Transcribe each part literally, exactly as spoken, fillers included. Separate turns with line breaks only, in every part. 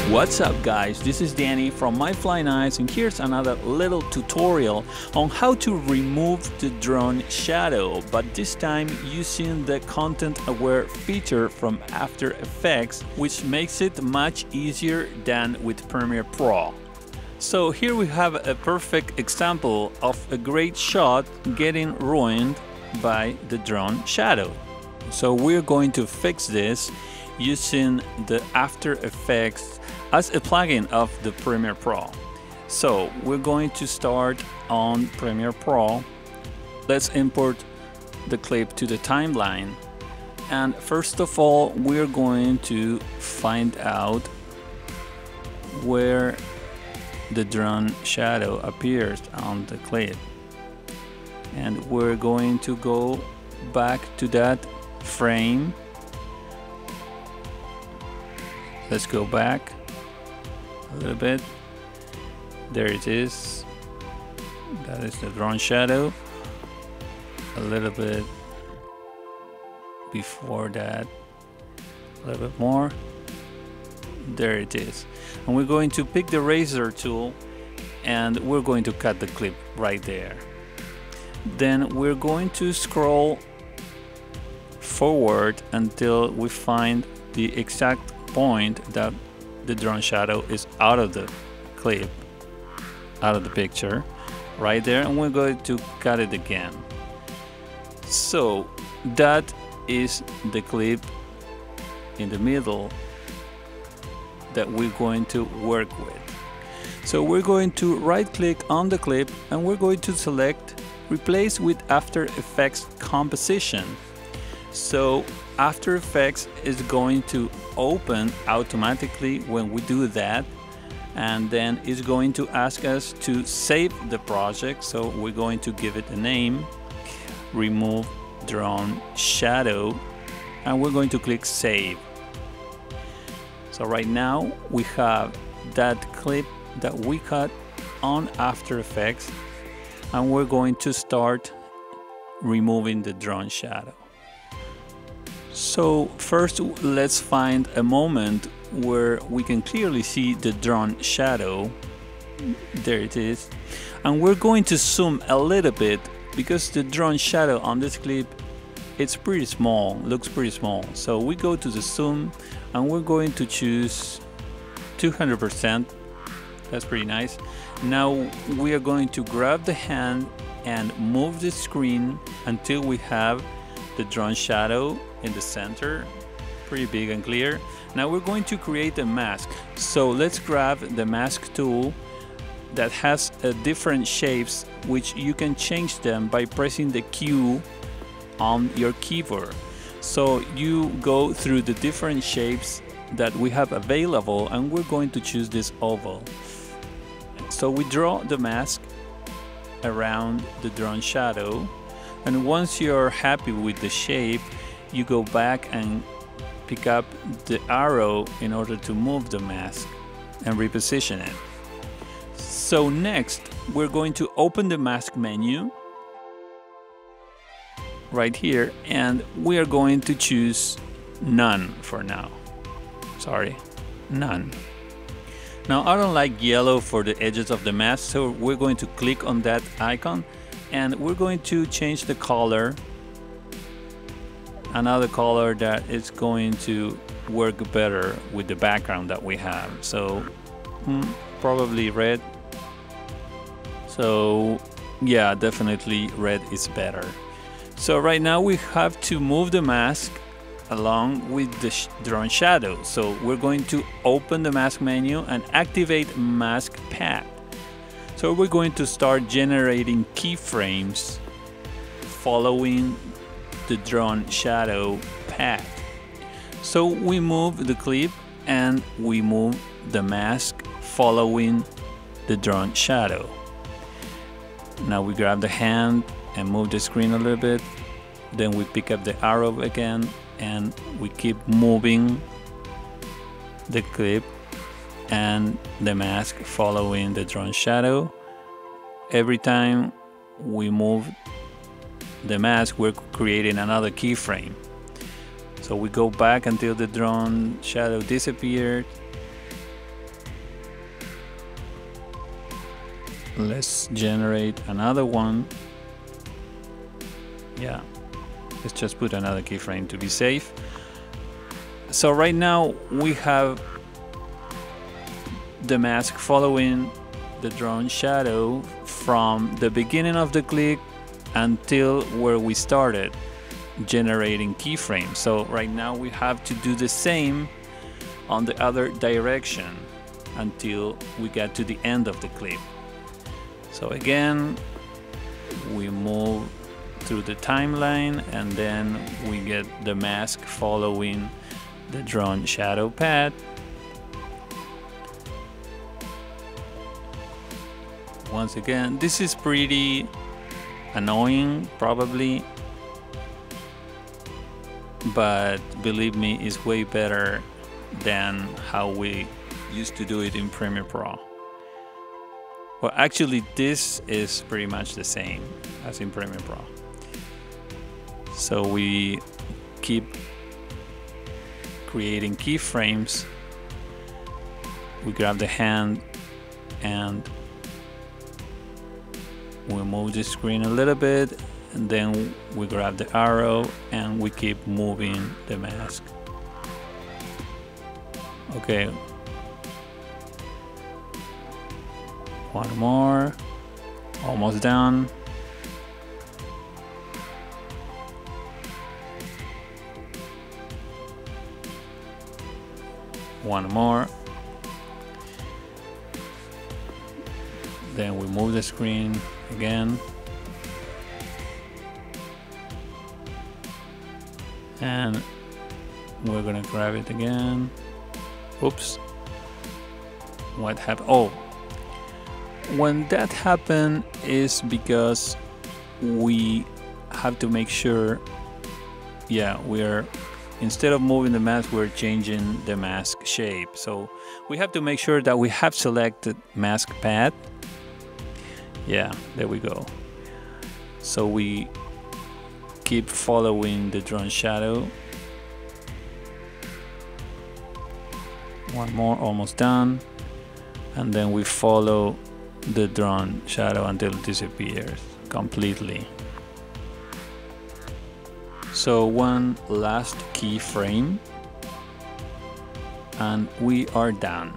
What's up guys, this is Danny from My Fly Nice, and here's another little tutorial on how to remove the drone shadow, but this time using the content aware feature from After Effects, which makes it much easier than with Premiere Pro. So here we have a perfect example of a great shot getting ruined by the drone shadow. So we're going to fix this using the After Effects as a plugin of the Premiere Pro. So we're going to start on Premiere Pro. Let's import the clip to the timeline. And first of all, we're going to find out where the drone shadow appears on the clip. And we're going to go back to that frame. Let's go back a little bit. There it is. That is the drone shadow. A little bit before that, a little bit more. There it is. And we're going to pick the razor tool and we're going to cut the clip right there. Then we're going to scroll forward until we find the exact point that the drone shadow is out of the clip, out of the picture, right there, and we're going to cut it again. So that is the clip in the middle that we're going to work with. So we're going to right click on the clip and we're going to select Replace with After Effects Composition. So After Effects is going to open automatically when we do that, and then it's going to ask us to save the project. So we're going to give it a name, Remove Drone Shadow, and we're going to click Save. So right now we have that clip that we cut on After Effects, and we're going to start removing the drone shadow. So first let's find a moment where we can clearly see the drone shadow. There it is. And we're going to zoom a little bit because the drone shadow on this clip, it's pretty small, looks pretty small. So we go to the zoom and we're going to choose two hundred percent. That's pretty nice. Now we are going to grab the hand and move the screen until we have the drone shadow in the center, pretty big and clear. Now we're going to create a mask. So let's grab the mask tool that has uh, different shapes, which you can change them by pressing the Q on your keyboard. So you go through the different shapes that we have available, and we're going to choose this oval. So we draw the mask around the drone shadow, and once you're happy with the shape, you go back and pick up the arrow in order to move the mask and reposition it. So next, we're going to open the mask menu right here, and we are going to choose none for now. Sorry, none. Now I don't like yellow for the edges of the mask, so we're going to click on that icon and we're going to change the color, another color that is going to work better with the background that we have. So hmm, probably red. So yeah, definitely red is better. So right now we have to move the mask along with the sh drone shadow. So we're going to open the mask menu and activate mask path. So we're going to start generating keyframes following the drone shadow path. So we move the clip and we move the mask following the drone shadow. Now we grab the hand and move the screen a little bit. Then we pick up the arrow again and we keep moving the clip and the mask following the drone shadow. Every time we move the mask, we're creating another keyframe. So we go back until the drone shadow disappeared, Let's generate another one. Yeah, let's just put another keyframe to be safe. So right now we have the mask following the drone shadow from the beginning of the clip until where we started generating keyframes. So right now we have to do the same on the other direction until we get to the end of the clip. So again, we move through the timeline and then we get the mask following the drone shadow path. Once again, this is pretty annoying probably, but believe me, it's way better than how we used to do it in Premiere Pro. Well, actually this is pretty much the same as in Premiere Pro. So we keep creating keyframes. We grab the hand and we move the screen a little bit, and then we grab the arrow and we keep moving the mask. Okay. One more. Almost done. One more. Then we move the screen again. And we're gonna grab it again. Oops. What happened? Oh, when that happened is because we have to make sure, yeah, we're instead of moving the mask, we're changing the mask shape. So we have to make sure that we have selected mask path. Yeah, there we go. So we keep following the drone shadow. One more, almost done. And then we follow the drone shadow until it disappears completely. So one last keyframe and we are done.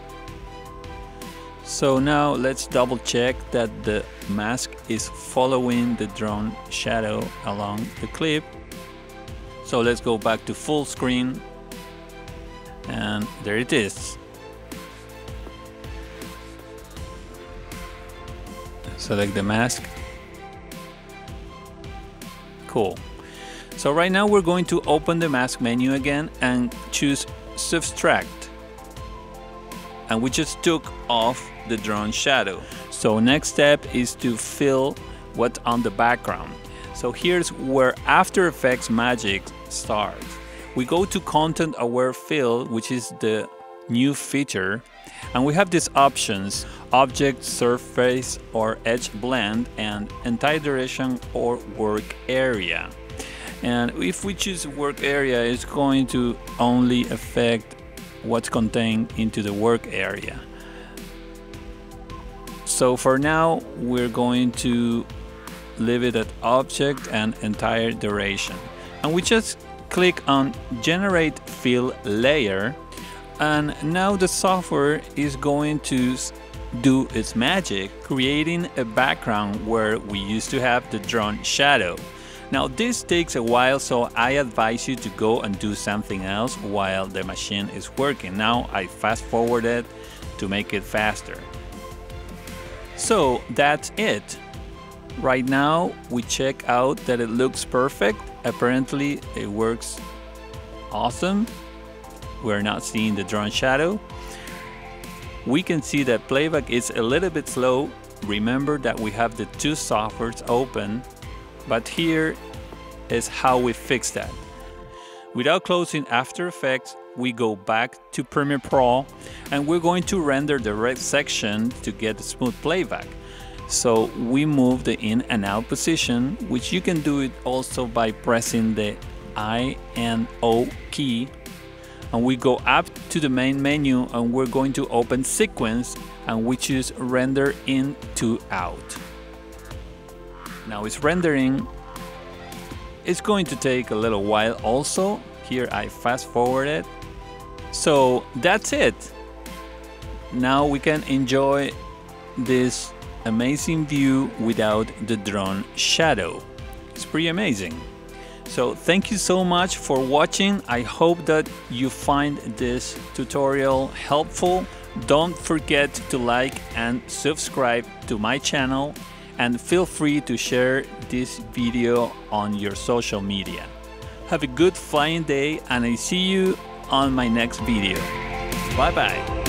So now let's double check that the mask is following the drone shadow along the clip. So let's go back to full screen and there it is. Select the mask. Cool. So right now we're going to open the mask menu again and choose subtract. And we just took off the drone shadow. So next step is to fill what's on the background. So here's where After Effects magic starts. We go to Content Aware Fill, which is the new feature, and we have these options: Object, Surface or Edge Blend, and Entire Direction or Work Area. And if we choose Work Area, it's going to only affect what's contained into the work area. So for now, we're going to leave it at Object and Entire Duration. And we just click on Generate Fill Layer, and now the software is going to do its magic, creating a background where we used to have the drone shadow. Now this takes a while, so I advise you to go and do something else while the machine is working. Now I fast forwarded to make it faster. So that's it. Right now we check out that it looks perfect. Apparently it works awesome. We're not seeing the drone shadow. We can see that playback is a little bit slow. Remember that we have the two softwares open, but here is how we fix that. Without closing After Effects, we go back to Premiere Pro and we're going to render the red section to get smooth playback. So we move the in and out position, which you can do it also by pressing the I and O key and we go up to the main menu and we're going to open sequence and we choose render in to out. Now it's rendering. It's going to take a little while also. Here I fast forward it. So that's it. Now we can enjoy this amazing view without the drone shadow. It's pretty amazing. So thank you so much for watching. I hope that you find this tutorial helpful. Don't forget to like and subscribe to my channel, and feel free to share this video on your social media. Have a good flying day, and I see you on my next video. Bye bye.